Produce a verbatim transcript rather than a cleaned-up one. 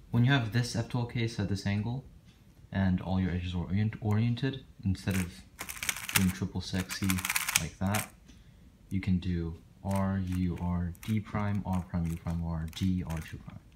when you have this F two L case at this angle, and all your edges are orient oriented, instead of doing triple sexy like that, you can do R, U, R, D prime, R prime, U prime, R, D, R two prime.